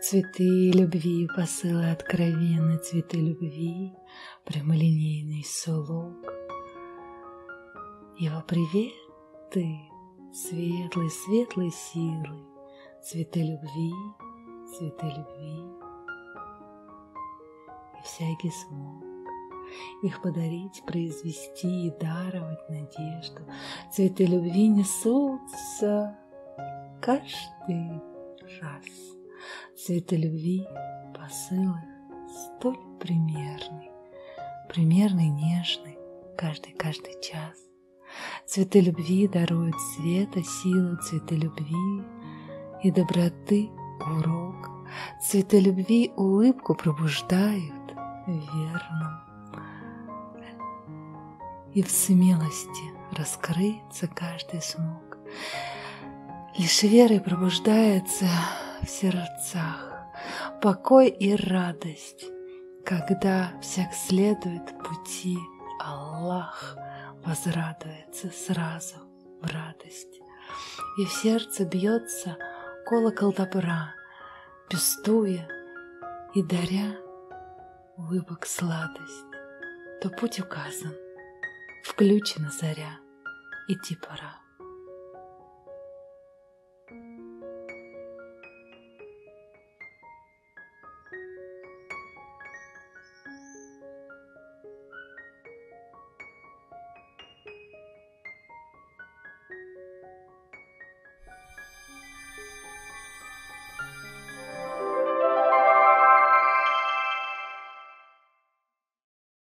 Цветы любви, посылы откровенны, цветы любви, прямолинейный слог. Его приветы, светлой силы, цветы любви, и всякий смог их подарить, произвести и даровать надежду. Цветы любви несутся каждый раз. Цветы любви, посылы столь примерный, нежный, каждый час. Цветы любви даруют света, силу, цветы любви и доброты урок. Цветы любви улыбку пробуждают верным, и в смелости раскрыться каждый смог. Лишь верой пробуждается в сердцах покой и радость, когда всяк следует пути, Аллах возрадуется сразу в радость. И в сердце бьется колокол добра, пестуя и даря улыбок сладость, то путь указан, включена заря, идти пора.